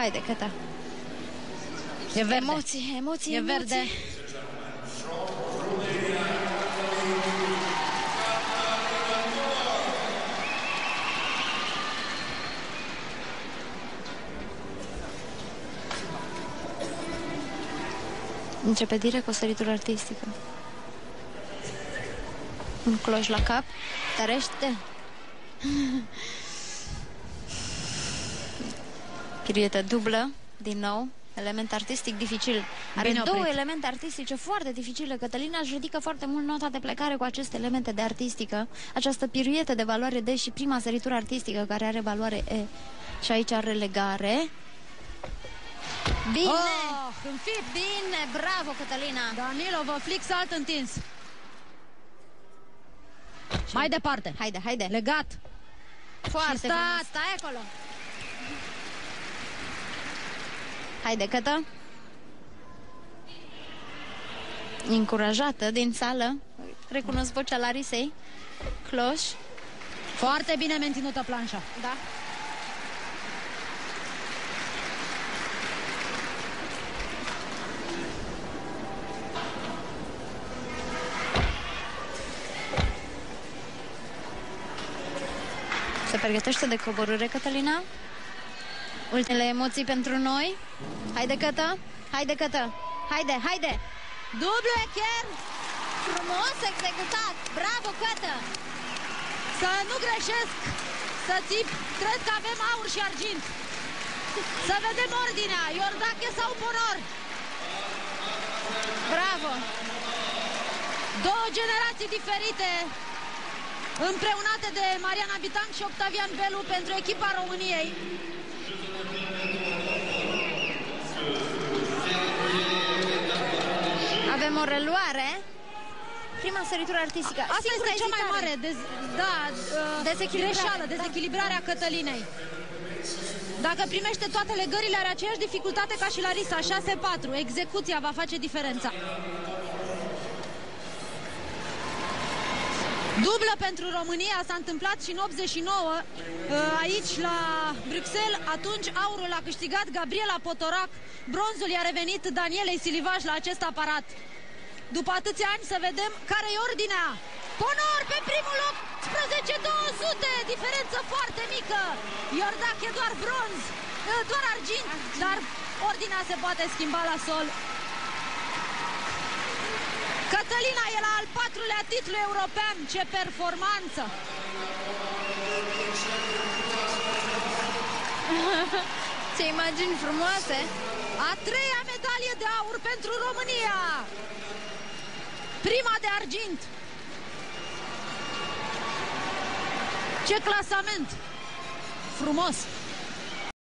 Haide, Cătă. E verde. Emoții, emoții, e verde. emoții. Începe direct cu o săritură artistică. Un cloș la cap. Tărește. Piruetă dublă. Din nou. Element artistic dificil. Are două elemente artistice foarte dificile. Cătălina își ridică foarte mult nota de plecare cu aceste elemente de artistică. Această piruetă de valoare D și prima săritură artistică care are valoare E. Și aici are legare. Bine! Bine! Bravo, Cătălina! Danilova, flic salt întins. Mai departe. Haide, haide. Legat. Foarte frumos. Stai acolo. Haide, Cătă. Încurajată din sală. Recunosc vocea Larisei. Cloș. Foarte bine menținută planșa. Da. Se pregătește de coborâre, Cătălina. Ultimele emoții pentru noi. Haide, Cătă. Haide, Cătă. Haide, haide. Dublu echer. Frumos executat. Bravo, Cătă. Să nu greșesc. Să țip. Cred că avem aur și argint. Să vedem ordinea. Iordache sau Ponor? Bravo. Două generații diferite, împreunate de Mariana Vitanc și Octavian Belu pentru echipa României. Avem o reluare. Prima săritură artistică. Asta este cea mai mare greșeală, dezechilibrarea Cătălinei. Dacă primește toate legările, are aceeași dificultate ca și Larisa, 6-4. Execuția va face diferența. Dublă pentru România s-a întâmplat și în 89 aici la Bruxelles. Atunci aurul a câștigat Gabriela Potorac, bronzul i-a revenit Danielei Silivaj la acest aparat. După atâția ani să vedem care e ordinea. Ponor pe primul loc, 11-200, diferență foarte mică. Iordache doar bronz, doar argint, dar ordinea se poate schimba la sol. Cătălina e la al 4-lea titlu european. Ce performanță! Ce imagini frumoase! A 3-a medalie de aur pentru România! Prima de argint! Ce clasament! Frumos!